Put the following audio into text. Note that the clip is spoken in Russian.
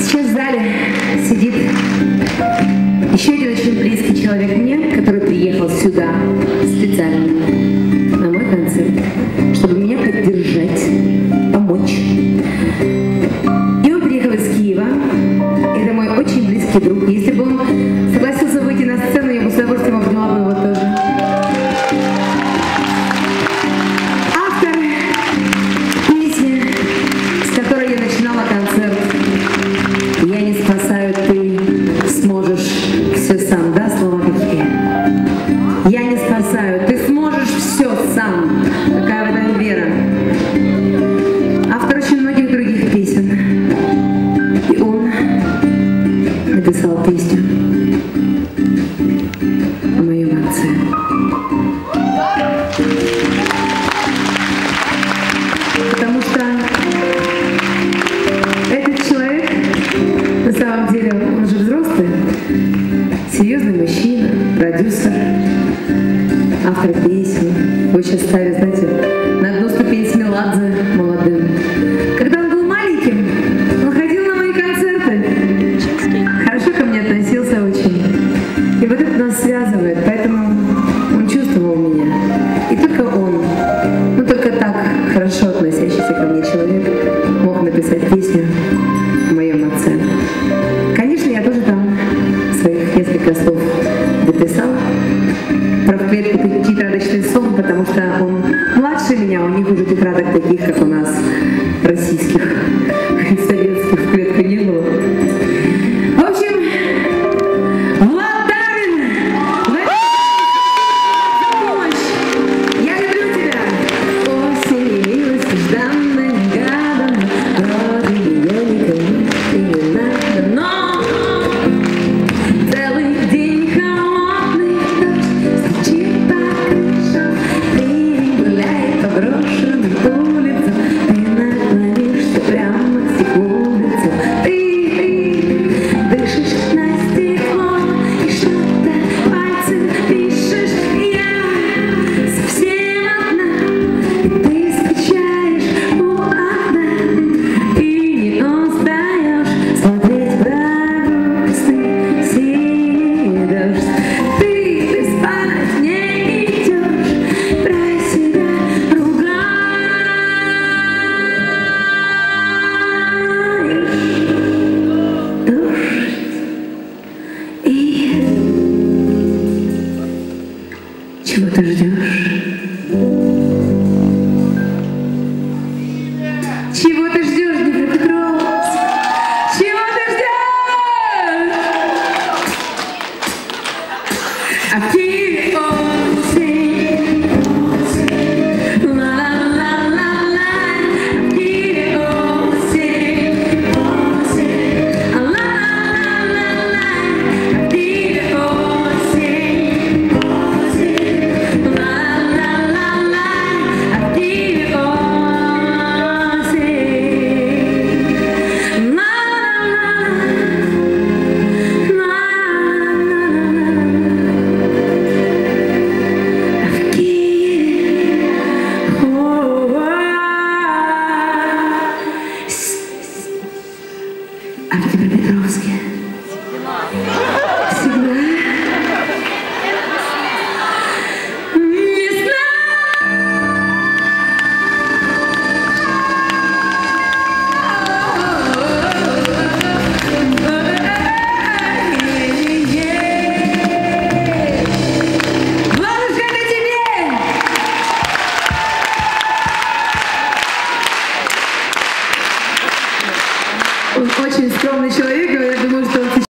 Сейчас в зале сидит еще один очень близкий человек мне, который приехал сюда специально на мой концерт, чтобы меня поддержать, помочь. И он приехал из Киева. Это мой очень близкий друг. Если бы он согласился выйти на сцену, я бы с удовольствием обняла бы его тоже. Автор песни, с которой я начинала концерт. «Я не спасаю, ты сможешь все сам». Да, слова такие? Я не спасаю, ты сможешь все сам. Какая в этом вера. Автор очень многих других песен. И он написал песню о моем отце. Потому что этот человек, на самом деле, он же взрослый, серьезный мужчина, продюсер, автор песен. Его сейчас ставят, знаете, на одну ступень с Меладзе молодым. Когда он был маленьким, он ходил на мои концерты. Хорошо ко мне относился очень. И вот это нас связывает, поэтому он чувствовал меня. И только он, ну только так хорошо относящийся ко мне человек мог написать песню о моем отце. Конечно, я тоже там своих несколько слов дописала про в клетку тетрадочный сон, потому что он младше меня, у них уже тетрадок таких, как у нас, российских, советских, в клетку не было. В общем, Влад Дарвин, за помощь! Я люблю тебя! Осень явилась жданно-негаданно, вроде ее никому не надо, но целый день холодный дождь стучит по крышам, ты гуляет по брошенным улицам, ты наклонишься прямо к стеклу, ты дышишь на стекло и что-то пальцем пишешь. Я совсем одна, и ты скучаешь у окна и не устаешь смотреть в грустный синий дождь. Ты спать не идешь, про себя ругаешь. Дождь и чего ты ждешь? Чего ты ждешь, Днепропетровск? Чего ты ждешь? А ты осень, ла-ла-ла-ла-ла, ты осень, ла-ла-ла-ла-ла, ты осень, ла-ла-ла-ла, ты а в Днепропетровске всегда весна. Ладушка, это тебе! Он очень скромный человек, я думаю,